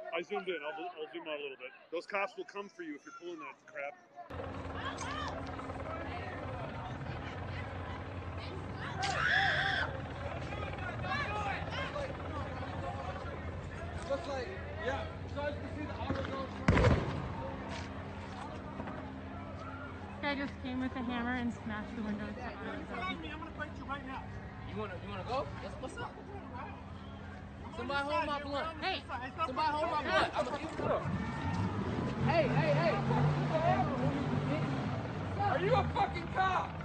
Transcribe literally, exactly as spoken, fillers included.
I zoomed in. I'll, I'll zoom out a little bit. Those cops will come for you if you're pulling that crap. Looks like, yeah. So as you can see, the auto goes. Guy just came with a hammer and smashed the windows. I'm gonna fight you right now. You wanna, you wanna go? Yes, what's up? Somebody hold my blunt. Hey! Somebody hold my blunt. I'm gonna keep it up. Hey, hey, hey! Are you a fucking cop?